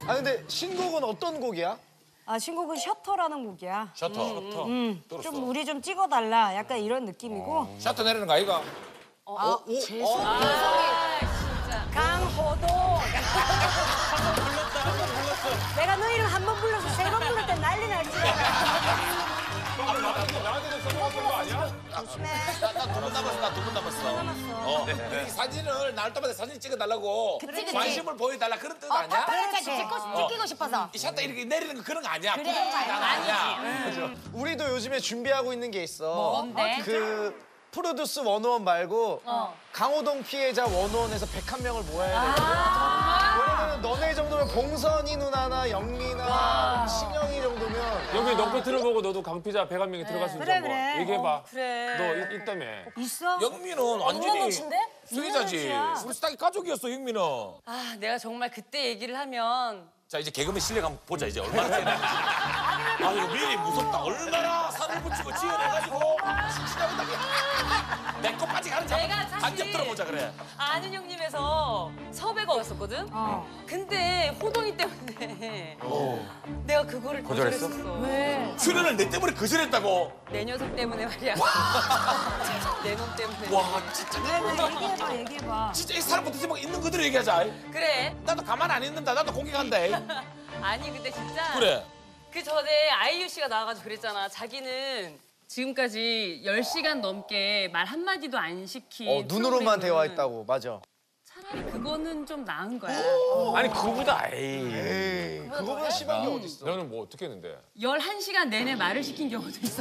아 근데 신곡은 어떤 곡이야? 아 신곡은 셔터라는 곡이야. 셔터. 좀 우리 좀 찍어달라. 약간 이런 느낌이고. 셔터 내리는 거 아이가? 강호동. 내가 너 이름 한 번 불러서 세 번 부를 때 난리 날지. 나한테도 써먹었던 거 아니야? 조심해. 나 두 번 남았어. 이 사진을 나올 때마다 사진 찍어달라고 관심을 보여달라 그런 뜻 아니야? 그렇게 찍히고 싶어서. 이 셔터 이렇게 내리는 거 그런 거 아니야? 그래, 부정장난 아니야. 우리도 요즘에 준비하고 있는 게 있어. 뭔데? 그 프로듀스 101 말고 강호동 피해자 101에서 101명을 모아야 돼. 왜냐면 너네 정도면 봉선이 누나나 영미나 신영이 정도면 여기 넉배트를 보고 너도 강피자 101명이 들어갈 수 있는 그래, 뭐 그래. 얘기해봐. 그래. 너 있다며. 있어? 영미는 완전히 수혜자지. 수혜자야. 우리 스타기 가족이었어, 영미는. 아, 내가 정말 그때 얘기를 하면 자, 이제 개그맨 실력 한번 보자, 이제. 얼마나 세나. 아, 이거 미리 무섭다. 얼마나 산을 붙이고 지어내가지고. 내 것까지 가는 내가 자 사실 간접 들어보자, 그래. 아는 형님에서 섭외가 왔었거든. 근데 호동이 때문에 내가 그거를 거절했어. 왜? 출연을 내 때문에 거절했다고. 내 녀석 때문에 말이야. 내 놈 때문에. 와, 진짜. 왜? 얘기해봐. 진짜 이 사람 못해서 막 있는 그대로 얘기하자. 그래. 나도 가만 안 있는다. 나도 공격한다. 아니 근데 진짜 그래. 그 전에 아이유 씨가 나와가지고 그랬잖아. 자기는 지금까지 10시간 넘게 말 한마디도 안 시킨 눈으로만 프로그램은 대화했다고. 맞아. 차라리 그거는 좀 나은 거야. 아니 그거보다 에이. 에이, 그거보다 심한 게 어딨어. 너는 뭐 어떻게 했는데? 11시간 내내 말을 시킨 경우도 있었어.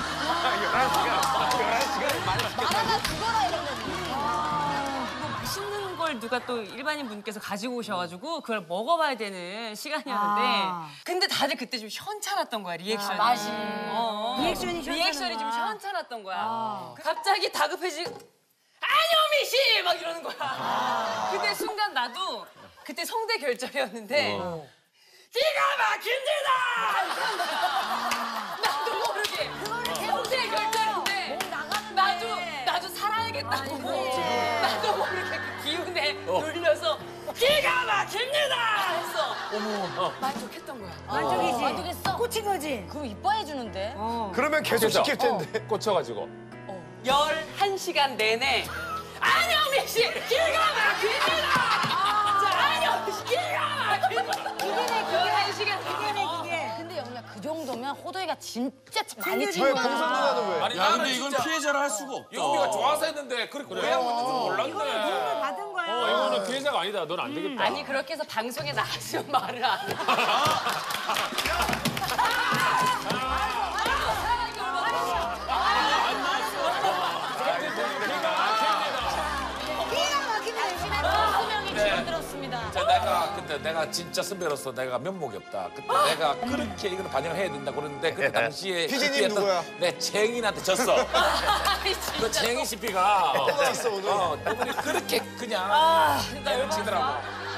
말하다 죽어라 이런 거지. 뭐 맛있는 걸 누가 또 일반인 분께서 가지고 오셔가지고 그걸 먹어봐야 되는 시간이었는데 근데 다들 그때 좀 현찮았던 거야, 리액션이. 맛이. 리액션이 좀 현찮았던 거야. 갑자기 다급해지고 안영미 씨! 막 이러는 거야. 근데 순간 나도 그때 성대 결절이었는데 기가 막힙니다! 나도 모르게 성대 결절인데 나도 살아야겠다고 나도 모르게 그 기운에 놀려서 기가 막힙니다! 했어. 만족했던 거야. 만족이지? 만족했어? 꽂힌 거지? 그럼 이뻐해 주는데. 그러면 계속 시킬 텐데. 꽂혀가지고. 11시간 내내 안영미 씨 기가 막힙니다! 자, 안영미 씨 기가 막힙니다! 그게 11시간 근데 영미야 그 정도면 호동이가 진짜 많이 왜 챙겨. 봉선 누나는 왜? 아니, 야, 나는 근데 이건 진짜 피해자를 할 수가 없다. 영미가 좋아서 했는데 그렇게 오해하고 있는 줄 몰랐네. 도움을 받은 거야. 이거는 피해자가 아니다. 넌 안 되겠다. 아니 그렇게 해서 방송에 나가시면 말을 안 해. 수명이 줄어들었습니다. 자, 근데 내가 진짜 선배로서 내가 면목이 없다. 그때 내가 그렇게 이걸 반영을 해야 된다고 그러는데 그때 당시에 피디님 CP 였던 누구야? 내 채영이한테 졌어. 그 채영이 CP가 떠났어 오늘. 그분이 그렇게 그냥 때를 치더라고.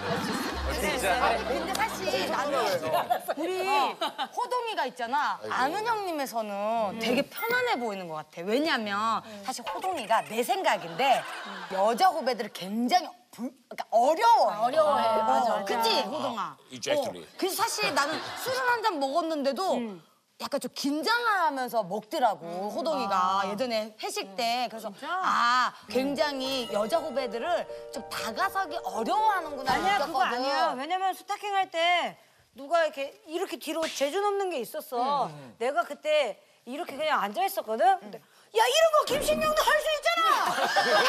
근데 사실 나는 우리 호동이가 있잖아. 아는 형님에서는 되게 편안해 보이는 것 같아. 왜냐면 사실 호동이가 내 생각인데 여자 후배들을 굉장히 그러니까 어려워해. 맞아. 그치 호동아? Exactly. 그래서 사실 나는 술을 한 잔 먹었는데도 약간 좀 긴장하면서 먹더라고 호동이가 예전에 회식 때. 그래서 아 굉장히 여자 후배들을 좀 다가서기 어려워하는구나. 아니야 그거 느꼈거든. 아니야. 왜냐면 스타킹 할 때 누가 이렇게 뒤로 재주 없는 게 있었어. 내가 그때 이렇게 그냥 앉아 있었거든. 근데 야 이런 거 김신영도 할 수 있잖아.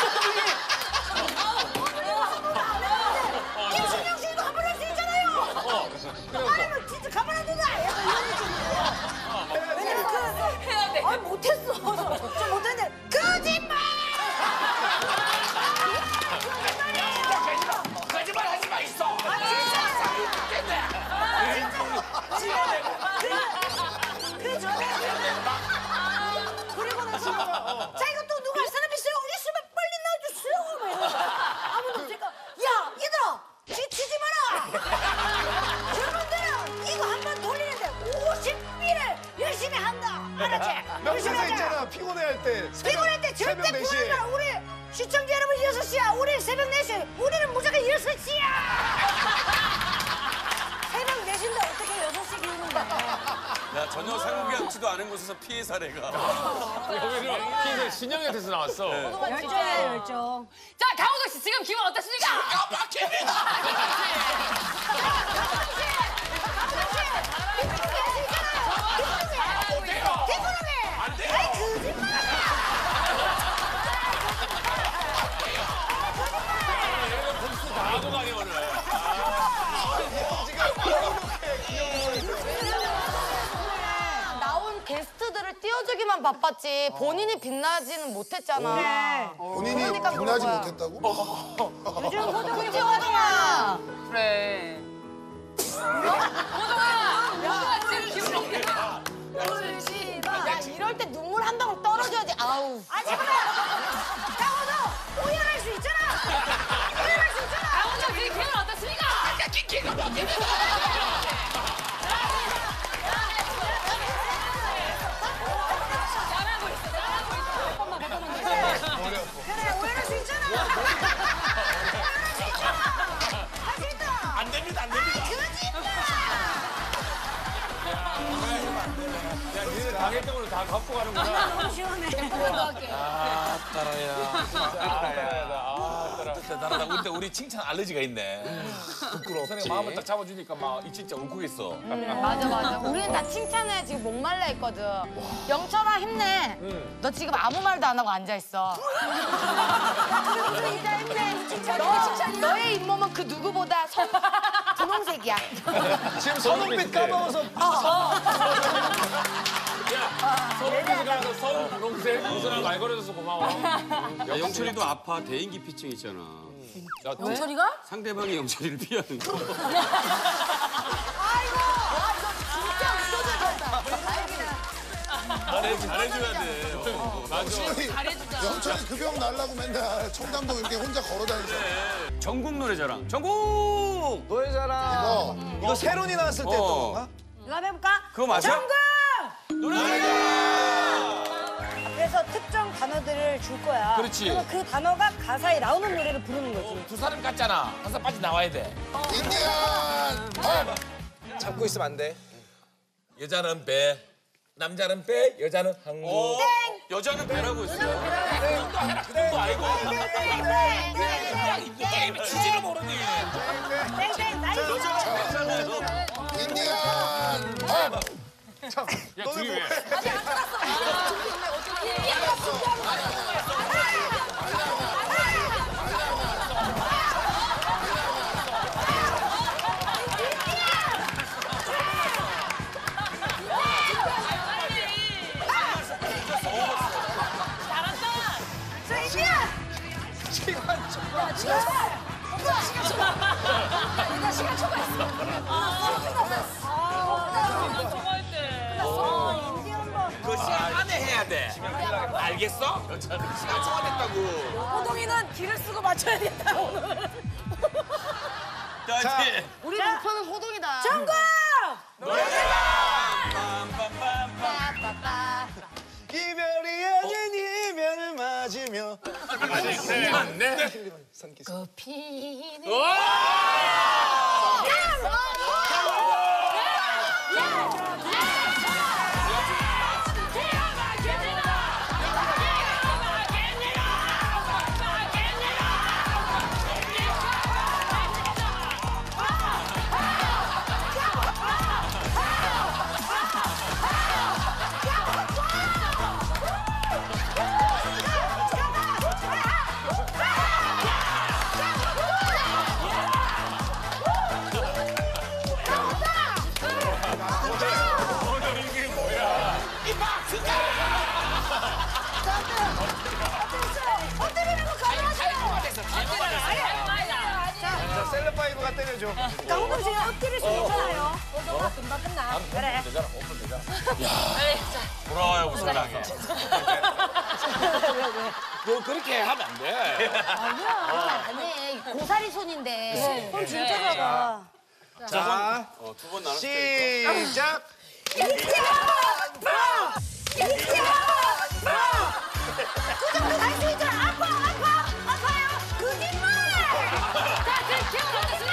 김신영 씨도 한 번 할 수 있잖아요. 아니면 진짜 가만 안 둔다. 왜냐면 그 해야 돼. 아니 못했어. 좀 못했는데 거짓말. 거짓말 하지 마 있어. 그 전에 그리고 나서 자 이거 또 누가 할 사람 있어요? 있으면 빨리 넣어주세요. 막 이러면서 아무도 없으니까 야 얘들아 지치지 마라. 젊은들은 이거 한 번 돌리는데 50일을 열심히 한다. 알았지? 열심히 명세서 하자. 있잖아 피곤해할 때. 피곤할 때 절대 새벽 4시에. 피곤하지 마. 우리 시청자 여러분 6시야. 우리 새벽 4시. 우리는 무조건 6시야. 새벽 야, 전혀 상기하지도 않은 곳에서 피해 사례가. 여기는 피해자 신영이한테서 나왔어. 열정이야 열정. 자, 강호동 씨 지금 기분 어떻습니까? 아, 막힙니다. 안 돼요. 복수 다 하고 가네 오늘. 나온 게스트들을 띄워주기만 바빴지 본인이 빛나지는 못했잖아. 본인이 그러니까 그런 빛나지 거야. 못했다고? 요즘 호동이지 호동아. 그래. 호동아 지금 기분 어때요? 야 이럴 때 눈물 한 방울 떨어져야지. 아우. 아 잠깐만. 강호동 오해할 수 있잖아. 오해할 수 있잖아. 강호동 지금 기분 어떻습니까? 잘하고 있어. 그래 오해할 수 있잖아. 오해할 수 있잖아. 할 수 있다. 안 됩니다. 안 됩니다. 야, 니네 당했던 걸로 다 갖고 가는구나. 너무 시원해. 아, 따라야. 아, 대단하다. 근데 우리 칭찬 알러지가 있네. 부끄러워. 선생님 마음을 딱 잡아주니까 막 진짜 울컥했어. 맞아 맞아. 우리는 다 칭찬해 지금 목말라 있거든. 영철아 힘내. 너 지금 아무 말도 안 하고 앉아 있어. 진짜 힘내. 칭찬이. 너의 잇몸은 그 누구보다 분홍색이야. 지금 선홍빛 까먹어서 서울에서 가서 서울 분홍색 무슨랑 말 걸어줘서 고마워. 야, 영철이도 아파. 대인기피증 있잖아. 영철이가? 상대방이 영철이를 피하는 거. 잘해줘야 돼. 영철이 그 병 날라고 맨날 청담동 이렇게 혼자 걸어다니잖아. 전국 노래자랑. 전국! 노래 자랑 이거 세론이 나왔을 때 했던 건가? 이거 한번 해볼까? 그거 맞아? 정글! 노래자랑! 그래서 특정 단어들을 줄 거야. 그렇지. 그러면 그 단어가 가사에 나오는 노래를 부르는 거지. 두 사람 같잖아. 항상 빠져 나와야 돼. 인디안! 잡고 있으면 안 돼. 여자는 배, 남자는 배, 여자는 항구. 여자는 배라고 했어. 그 정도 알고. 게임의 취지를 모르니. 땡땡 나이 인디안! 야, 둘이 왜? 그 시간 안에 해야 돼. 알겠어? 시간 초과됐다고. 호동이는 길을 쓰고 맞춰야겠다 오늘. 자, 우리 목표는 호동이다. 정글! 이별이 아닌 이별을 맞으며 맞네. 피는 자, 셀럽파이브가 때려줘. 강호동 씨가 엎드릴 수 있잖아요. 호동아 금방 끝나. 그래. 되잖아. 오픈 되잖아. 돌아와요, 우승당에. 너 그렇게 하면 안 돼. 아니 고사리 손인데. 손 진짜 작아. 자, 두 번 나눴을 때. 시작. 그 정도 할 수 있잖아. 아파요. 거짓말. 자, 지금 기분 어떻습니까?